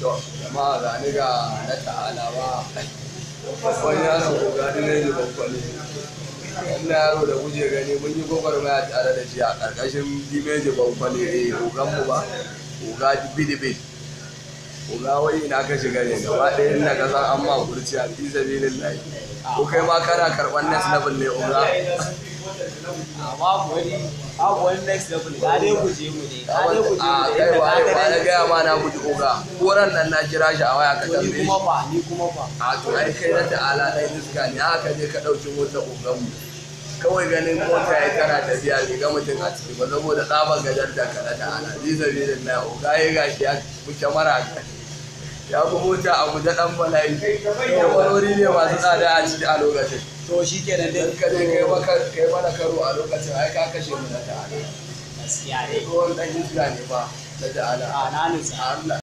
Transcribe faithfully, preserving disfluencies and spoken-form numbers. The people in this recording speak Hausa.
To, jama'a ga ni ga na ta'ala ba. Wani yaro ko gani ne da bakwale. Wannan yaro da kuke gani mun yi gwagwarmaya tare da shi a ƙarƙashin dimeji bakwale eh oganmu ba. Oga bidibid. Oga wai ina ka shiga ne gaba ɗaya ina ka san an ma kurci a fi sabilillahi. Ko kai ma kana karɓar next level ne oga. Babu wani babu wani next level ka dai guje mu ne ka dai guje mu A ne kai waye ba na gaya ma na guji oga. Koran nan na kira shi a waya ka ni tambaye kuma shi. fa ni kuma fa A to ai kai na ta'ala ɗan iska ne haka je ka ɗauki mota oganmu. Kawai ganin mota ya tana tafiya bai ga mutum a ciki ba saboda tsabar gajar da ka na ta'ala. Ziza zizin na oga ya gashi ya kuke mara ya fi mota a guje ɗan bala'i. Yawarori ne masu tsada a ciki a lokacin. to shikenan dai Ka je kai maka kai mana karo a lokacin ai ka kashe mu na ta'ala. gaskiya ne Ruwan ɗan iska ne ba na ta'ala. a na nutsa Allah.